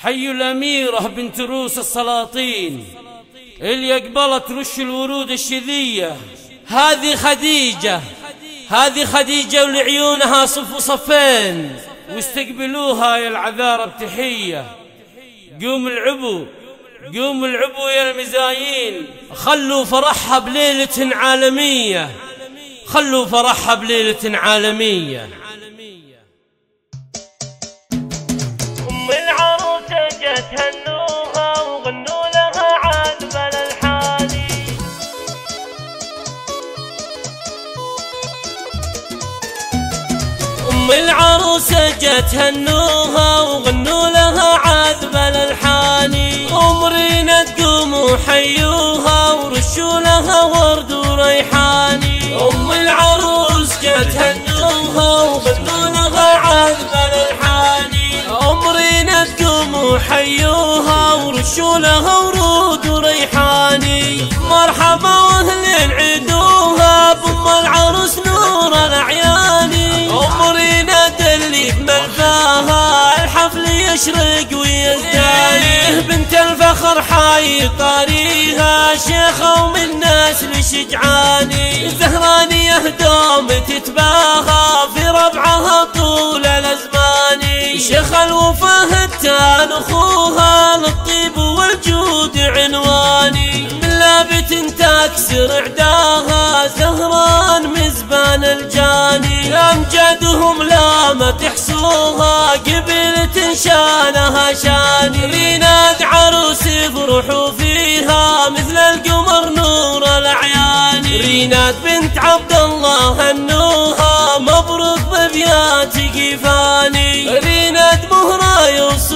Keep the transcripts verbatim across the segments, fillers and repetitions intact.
حي الأميرة بنت روس السلاطين اللي أقبلت رش الورود الشذية. هذه خديجة، هذه خديجة ولعيونها صفوا صفين واستقبلوها يا العذارى بتحية. قوم العبوا، قوم العبوا يا المزايين، خلوا فرحها بليلة عالمية، خلوا فرحها بليلة عالمية. أم العروسة جت هنوها وغنوا لها عذب الألحاني. أم العروسة جت هنوها وغنوا لها عذب الألحاني. أمرنا تقوموا حيوها ورشوا لها ورد وريحاني. أم العروس جت هنوها وغنوا لها عذب الألحاني. أمرنا تقوموا حيوها ورشوا لها ورود وريحاني. مرحبا واهلين عيدوها بأم العروس نور الأعياني. أمرنا دلي بملفاها الحفل يشرق ويزداني. بنت الفخر حي طاريها شيخة ومن الناس لشجعاني. زهرانية دوم تتباهى في ربعها طول الأزمان. شيخ الوفا هتان أخوها للطيب والجود عنواني. من لابت تكسر عداها زهران مزبان الجاني. أمجادهم لا ما تحصوها قبلة شانها شاني. ريناد عروس يفرحوا فيها مثل القمر نور الأعياني. ريناد بنت عبد الله هنوها مبروك ببيات قيفاني. ريناد مهرة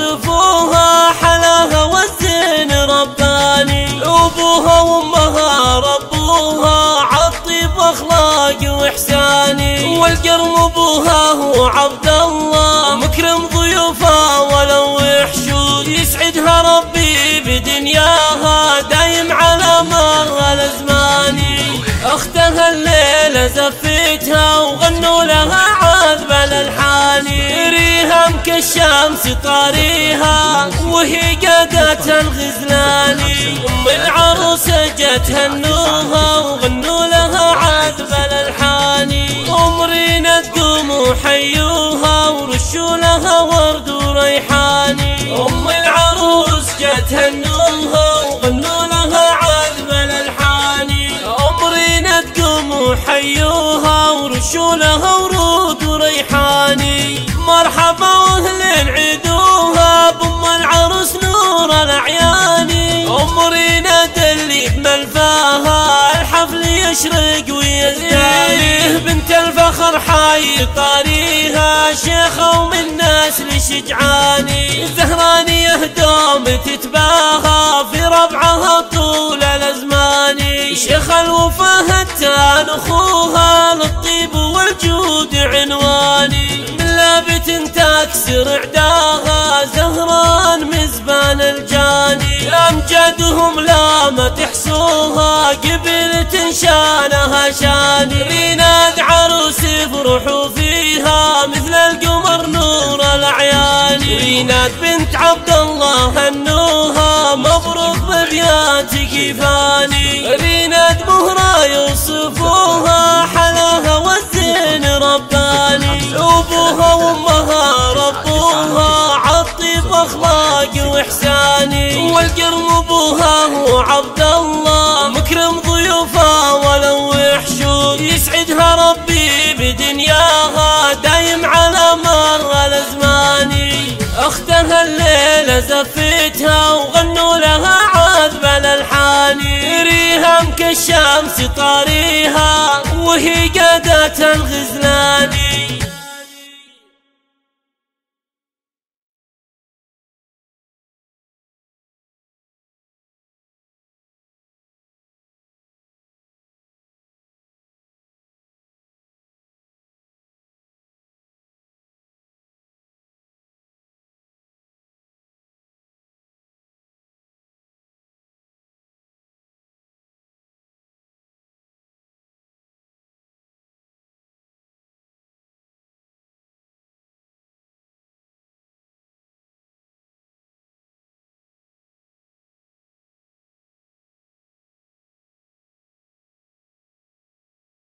يوصفوها حلاها والزين رباني. أبوها وأمها ربوها عالطيب وأخلاق وإحساني. والقرم أبوها هو عبد الله مكرم ضيوفها ولو يحشود. يسعدها ربي بدنياها دايم على مر الأزمان. أختها الليلة زفتها وغنوا لها عذب الألحاني. ريهم كالشمس طاريها وهي قادة الغزلاني. أم العروسة جت هنوها وغنوا لها عذب الألحاني. أمرنا تقوموا حيوها ورشوا لها ورد وريحاني. أم العروس جت هنوها وغنوا لها عذب الألحاني. أمرنا تقوموا حيوها ورشوا لها ورود وريحاني. مرحبا واهلين عيدوها بأم العروس نور الأعياني. أمرنا دلي بملفاها الحفل يشرق ويزداني. بنت الفخر حي طاريها شيخة ومن الناس لشجعاني. زهرانية دوم تتباهى في ربعها طول الأزمان. شيخ الوفا هتان أخوها للطيب والجود عنواني. من لابت تكسر عداها زهران مزبان الجاني. أمجادهم لا ما تحصوها قبلة شانها شاني. ريناد عروس يفرحوا فيها مثل القمر نور الأعياني. ريناد بنت عبد الله هنوها مبروك ببيات قيفاني. ريناد مهرة يوصفوها حلاها والزين رباني. أبوها وأمها ربوها عالطيب وأخلاق وإحساني. والقرم أبوها هو عبد الله مكرم ضيوفها ولو يحشود. يسعدها ربي بدنياها دايم على مر الأزمان. أختها الليلة زفتها وغنوا لها عذب الألحاني. ريهم كالشمس طاريها وهي قادة الغزلاني.